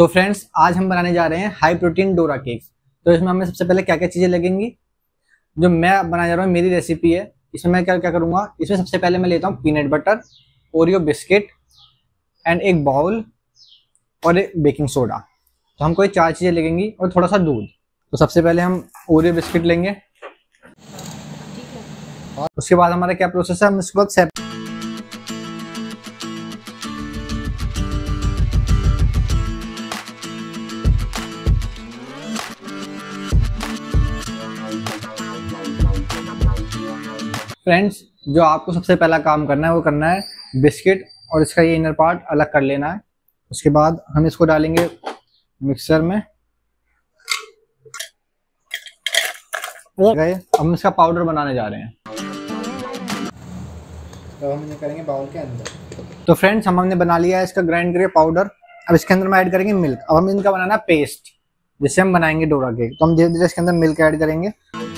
तो फ्रेंड्स, आज हम बनाने जा रहे हैं हाई प्रोटीन डोरा केक्स। तो इसमें हमें सबसे पहले क्या क्या चीज़ें लगेंगी, जो मैं बनाने जा रहा हूँ, मेरी रेसिपी है। इसमें मैं क्या क्या करूँगा, इसमें सबसे पहले मैं लेता हूँ peanut butter, Oreo biscuit and एक बाउल और एक बेकिंग सोडा। तो हमको ये 4 चीज़ें लगेंगी और थोड़ा सा दूध। तो सबसे पहले हम ओरियो बिस्किट लेंगे और उसके बाद हमारा क्या प्रोसेस है, हम इसको फ्रेंड्स, जो आपको सबसे पहला काम करना है वो करना है बिस्किट और इसका ये इनर पार्ट अलग कर लेना है। उसके बाद हम इसको डालेंगे मिक्सर में। गए, अब हम इसका पाउडर बनाने जा रहे हैं। तो हम इन्हें करेंगे बाउल के अंदर। तो फ्रेंड्स, हमने बना लिया है इसका ग्राइंड करके पाउडर। अब इसके अंदर हम ऐड करेंगे मिल्क। अब हम इनका बनाना पेस्ट, जिससे हम बनाएंगे डोरा केक। तो हम धीरे धीरे इसके अंदर मिल्क ऐड करेंगे।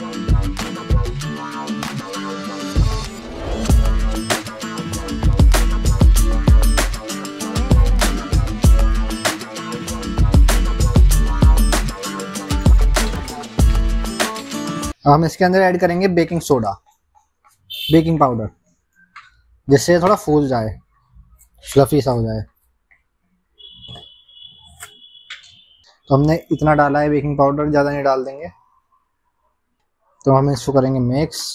अब हम इसके अंदर ऐड करेंगे बेकिंग सोडा, बेकिंग पाउडर, जिससे थोड़ा फूल जाए, फ्लफी सा हो जाए। तो हमने इतना डाला है बेकिंग पाउडर, ज़्यादा नहीं डाल देंगे। तो हम इसको करेंगे मिक्स।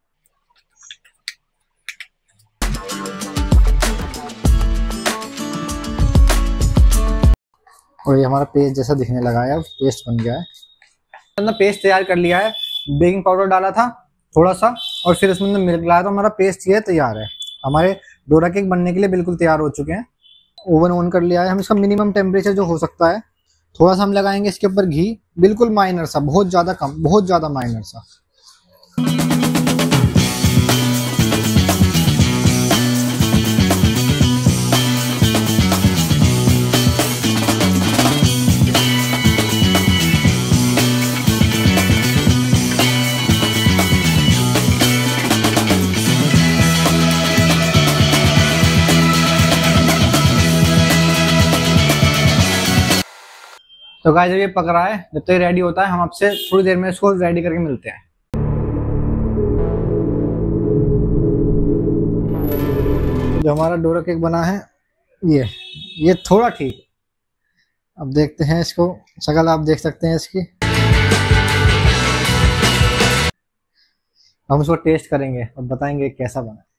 और ये हमारा पेस्ट जैसा दिखने लगा है, अब पेस्ट बन गया है। हमने पेस्ट तैयार कर लिया है। बेकिंग पाउडर डाला था थोड़ा सा और फिर इसमें मिल्क लाया, तो हमारा पेस्ट ये तैयार है। हमारे डोरा केक बनने के लिए बिल्कुल तैयार हो चुके हैं। ओवन ऑन कर लिया है। हम इसका मिनिमम टेम्परेचर जो हो सकता है, थोड़ा सा हम लगाएंगे इसके ऊपर घी, बिल्कुल माइनर सा, बहुत ज़्यादा कम, बहुत ज़्यादा माइनर सा। तो गाइस, जब ये पक रहा है, जब तक ये रेडी होता है, हम आपसे थोड़ी देर में इसको रेडी करके मिलते हैं। जो हमारा डोरा केक बना है, ये थोड़ा ठीक। अब देखते हैं इसको, शक्ल आप देख सकते हैं इसकी। हम इसको टेस्ट करेंगे और बताएंगे कैसा बना।